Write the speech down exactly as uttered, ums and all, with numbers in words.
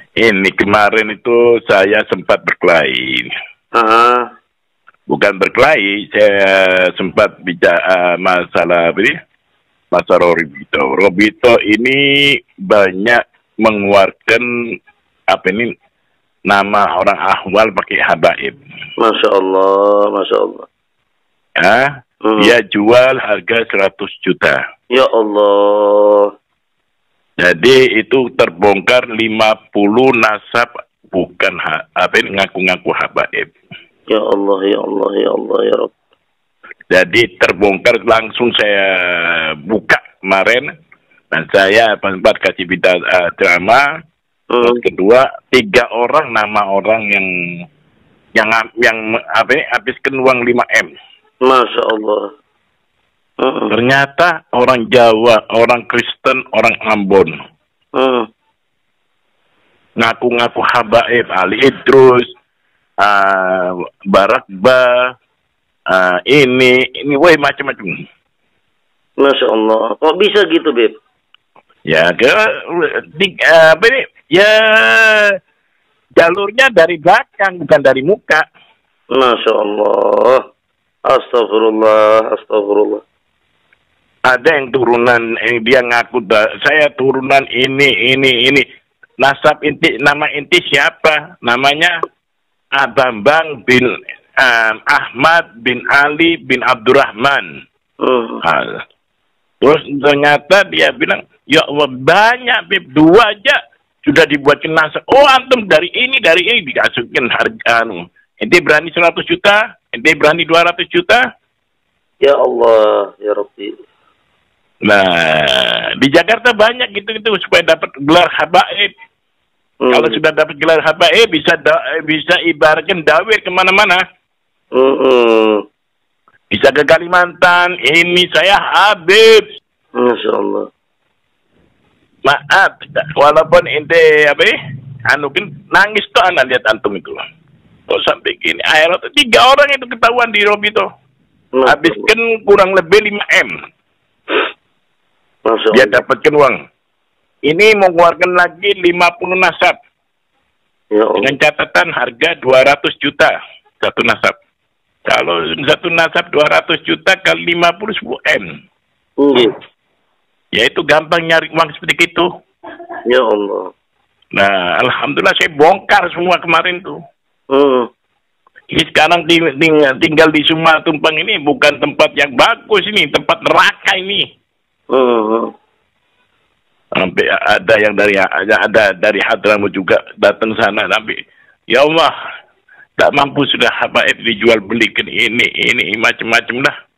Ini kemarin itu saya sempat berkelahi. Ah, Bukan berkelahi, saya sempat bicara masalah apa ini? Masalah Robito. Robito ini banyak mengeluarkan apa ini nama orang ahwal pakai habaib. Masya Allah, Masya Allah. Ya, Hmm. dia jual harga seratus juta. Ya Allah. Jadi itu terbongkar lima puluh nasab bukan ha, apa ini ngaku-ngaku habaib. Ya Allah, ya Allah, ya Allah, ya Rabb. Jadi terbongkar langsung saya buka kemarin dan saya sempat kasih berita uh, ceramah. Hmm. Terus kedua, tiga orang nama orang yang yang yang apa ini habiskan uang lima M. Masya Allah. Hmm. Ternyata orang Jawa, orang Kristen, orang Ambon. Hmm. Ngaku-ngaku habaib, Ali Idrus, uh, Barakba, uh, ini, ini, woi macam-macam. Masya Allah. Kok bisa gitu, Beb? Ya, ke, di, uh, apa ini, ya jalurnya dari belakang, bukan dari muka. Masya Allah. Astagfirullah, astagfirullah. Ada yang turunan, eh, dia ngaku, da, saya turunan ini, ini, ini. Nasab inti, nama inti siapa? Namanya Abambang bin um, Ahmad bin Ali bin Abdurrahman. Hmm. Nah, terus ternyata dia bilang, ya Allah banyak, Beb, dua aja sudah dibuatkan nasab. Oh antum dari ini, dari ini dikasihkan harga. Anu. Ente berani seratus juta, ente berani dua ratus juta. Ya Allah, ya Rabbi. Nah, di Jakarta banyak gitu-gitu supaya dapat gelar habaib. Hmm. Kalau sudah dapat gelar habaib bisa da, bisa ibaratkan dawir kemana-mana. Hmm. Hmm. Bisa ke Kalimantan. Ini saya Habib. Masya Allah. Maaf, walaupun ente apa? Anu kan nangis tuh anak lihat antum itu. Kok sampai gini? Akhirnya tiga orang itu ketahuan di Robito. Habiskan kurang lebih lima M. Masya Dia Allah. dapatkan uang. Ini mau keluarkan lagi lima puluh nasab. Ya Allah. Dengan catatan harga dua ratus juta satu nasab. Kalau satu nasab dua ratus juta kali lima puluh sepuluh M. Hmm. Ya itu gampang nyari uang seperti itu. Ya Allah. Nah, alhamdulillah saya bongkar semua kemarin tuh. Hmm. Ini sekarang ting ting tinggal di Sumar Tumpang ini bukan tempat yang bagus ini, tempat neraka ini. Hmm. Sampai ada yang dari ada, ada dari Hadramaut juga datang sana sampai ya Allah tak mampu sudah habaib dijual belikan ini ini macam-macam dah.